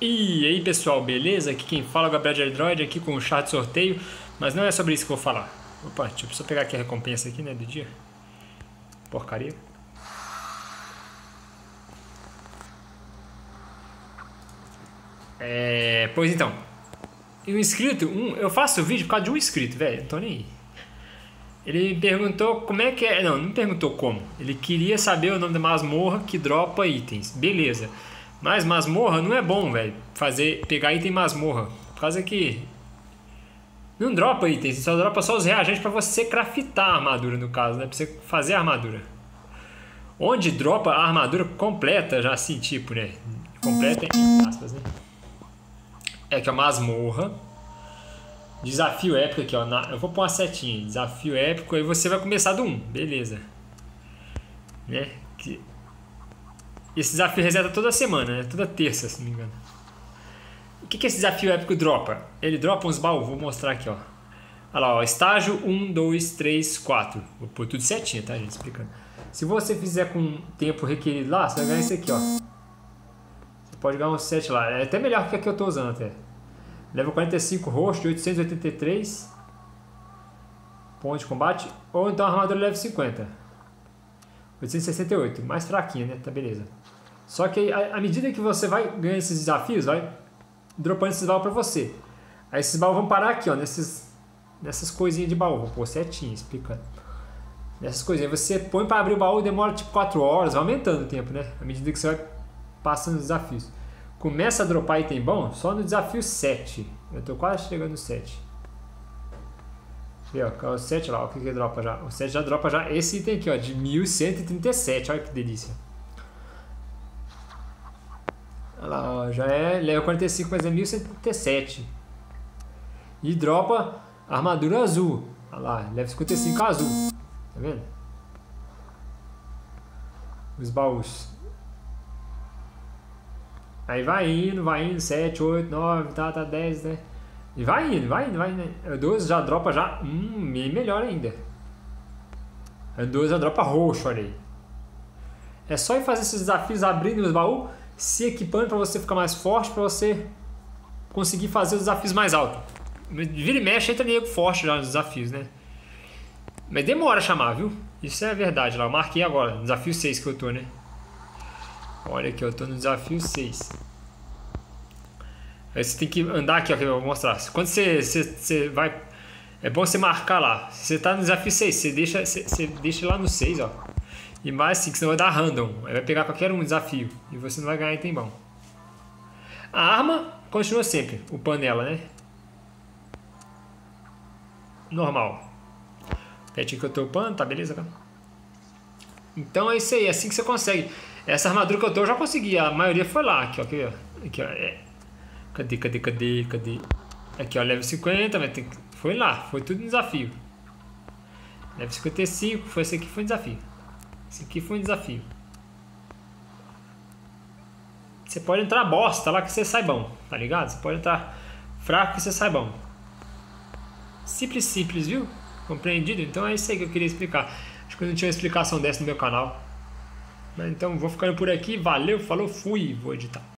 E aí pessoal, beleza? Aqui quem fala é o Gabriel de Android, aqui com o chat de sorteio. Mas não é sobre isso que eu vou falar. Opa, deixa eu só pegar aqui a recompensa aqui, né, do dia. Porcaria. Pois então. E um inscrito, eu faço vídeo por causa de um inscrito, velho, não tô nem aí. Ele me perguntou como é que é. Não me perguntou como. Ele queria saber o nome da masmorra que dropa itens. Beleza. Mas masmorra não é bom, velho. Pegar item masmorra. Por causa que não dropa itens, só dropa os reagentes pra você craftar a armadura, no caso, né? Pra você fazer a armadura. Onde dropa a armadura completa, já assim, tipo, né? Completa em aspas, né? É aqui, ó, masmorra. Desafio épico aqui, ó. Eu vou pôr uma setinha. Desafio épico, aí você vai começar do 1. Beleza. Né? Esse desafio reseta toda semana, né? Toda terça, se não me engano. O que esse desafio épico dropa? Ele dropa uns baús, vou mostrar aqui, ó. Olha lá, ó. Estágio 1, 2, 3, 4. Vou pôr tudo certinho, tá, gente? Explicando. Se você fizer com tempo requerido lá, você vai ganhar esse aqui, ó. Você pode ganhar um 7 lá. É até melhor que a que eu tô usando, até. Level 45 roxo de 883 pontos de combate. Ou então a armadura level 50 868, mais fraquinha, né? Tá, beleza. Só que à medida que você vai ganhando esses desafios, vai dropando esses baús pra você. Aí esses baús vão parar aqui, ó, nessas coisinhas de baú. Vou pôr certinho, explicando. Nessas coisinhas. Você põe pra abrir o baú, demora tipo 4 horas, vai aumentando o tempo, né? À medida que você vai passando os desafios. Começa a dropar item bom só no desafio 7. Eu tô quase chegando no 7. Aqui, ó, o 7 lá, o que dropa já? O 7 já dropa já esse item aqui, ó, de 1137. Olha que delícia. Olha lá, ó, já é level 45, mas é 1137. E dropa armadura azul. Olha lá, level 55 azul. Tá vendo? Os baús. Aí vai indo, 7, 8, 9, tá 10, né? E vai indo, né? O 12 já dropa já, melhor ainda. O 12 já dropa roxo, olha aí. É só ir fazer esses desafios, abrindo os baús, se equipando pra você ficar mais forte, pra você conseguir fazer os desafios mais altos. Vira e mexe, entra nego forte já nos desafios, né? Mas demora a chamar, viu? Isso é a verdade lá, eu marquei agora, desafio 6 que eu tô, né? Olha aqui, eu tô no desafio 6. Aí você tem que andar aqui, ó, que eu vou mostrar. Quando você vai... É bom você marcar lá. Se você tá no desafio 6, você deixa lá no 6, ó. E mais assim, que senão vai dar random. Aí vai pegar qualquer um desafio. E você não vai ganhar item bom. A arma continua sempre. O panela, né? Normal. Petinho que eu tô upando, tá beleza, cara? Então é isso aí, é assim que você consegue. Essa armadura que eu tô, eu já consegui. A maioria foi lá. Aqui, ó. Aqui, ó. Cadê? Aqui, ó. Level 50. Foi lá. Foi tudo no desafio. Level 55. Esse aqui foi um desafio. Esse aqui foi um desafio. Você pode entrar bosta lá que você sai bom. Tá ligado? Você pode entrar fraco que você sai bom. Simples, viu? Compreendido? Então é isso aí que eu queria explicar. Acho que eu não tinha uma explicação dessa no meu canal. Mas então vou ficando por aqui. Valeu, falou, fui. Vou editar.